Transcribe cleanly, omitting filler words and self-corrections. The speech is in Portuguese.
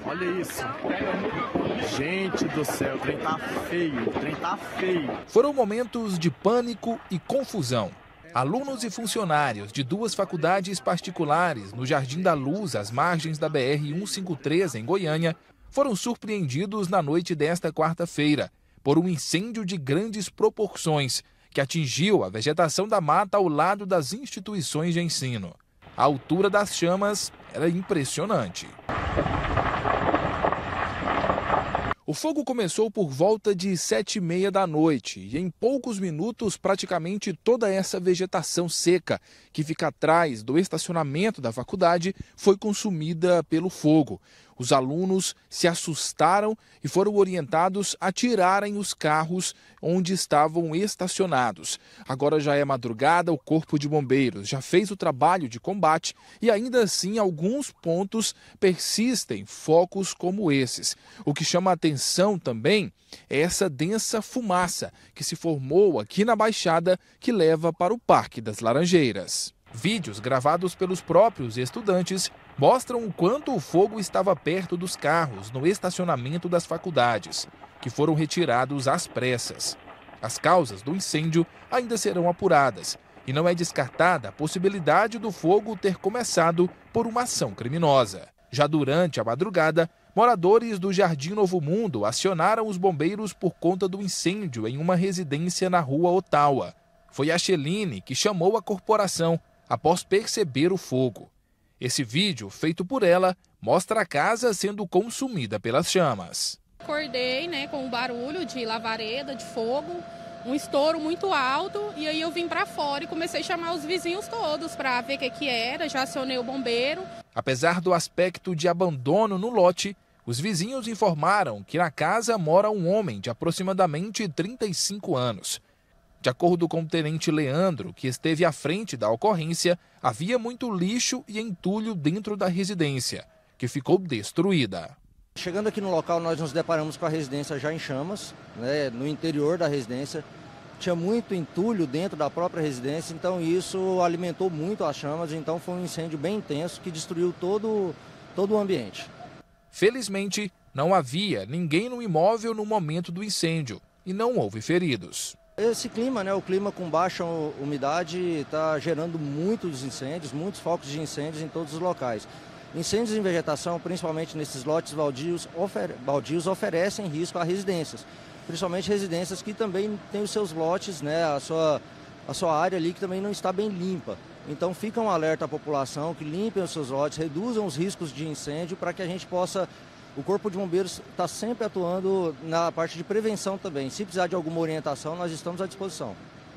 Olha isso. Gente do céu, o trem tá feio, o trem tá feio. Foram momentos de pânico e confusão. Alunos e funcionários de duas faculdades particulares no Jardim da Luz, às margens da BR-153, em Goiânia, foram surpreendidos na noite desta quarta-feira por um incêndio de grandes proporções que atingiu a vegetação da mata ao lado das instituições de ensino. A altura das chamas era impressionante. O fogo começou por volta de 7h30 da noite e em poucos minutos praticamente toda essa vegetação seca que fica atrás do estacionamento da faculdade foi consumida pelo fogo. Os alunos se assustaram e foram orientados a tirarem os carros onde estavam estacionados. Agora já é madrugada, o Corpo de Bombeiros já fez o trabalho de combate e ainda assim alguns pontos persistem focos como esses. O que chama a atenção também é essa densa fumaça que se formou aqui na Baixada que leva para o Parque das Laranjeiras. Vídeos gravados pelos próprios estudantes mostram o quanto o fogo estava perto dos carros no estacionamento das faculdades, que foram retirados às pressas. As causas do incêndio ainda serão apuradas e não é descartada a possibilidade do fogo ter começado por uma ação criminosa. Já durante a madrugada, moradores do Jardim Novo Mundo acionaram os bombeiros por conta do incêndio em uma residência na rua Ottawa. Foi a Sheline que chamou a corporação após perceber o fogo. Esse vídeo, feito por ela, mostra a casa sendo consumida pelas chamas. Acordei, com um barulho de lavareda, de fogo, um estouro muito alto, e aí eu vim para fora e comecei a chamar os vizinhos todos para ver o que era, já acionei o bombeiro. Apesar do aspecto de abandono no lote, os vizinhos informaram que na casa mora um homem de aproximadamente 35 anos. De acordo com o tenente Leandro, que esteve à frente da ocorrência, havia muito lixo e entulho dentro da residência, que ficou destruída. Chegando aqui no local, nós nos deparamos com a residência já em chamas, no interior da residência. Tinha muito entulho dentro da própria residência, então isso alimentou muito as chamas, então foi um incêndio bem intenso que destruiu todo o ambiente. Felizmente, não havia ninguém no imóvel no momento do incêndio e não houve feridos. Esse clima, o clima com baixa umidade, está gerando muitos incêndios, muitos focos de incêndios em todos os locais. Incêndios em vegetação, principalmente nesses lotes baldios, oferecem risco a residências, principalmente residências que também têm os seus lotes, a sua área ali que também não está bem limpa. Então fica um alerta à população que limpem os seus lotes, reduzam os riscos de incêndio para que a gente possa... O Corpo de Bombeiros está sempre atuando na parte de prevenção também. Se precisar de alguma orientação, nós estamos à disposição.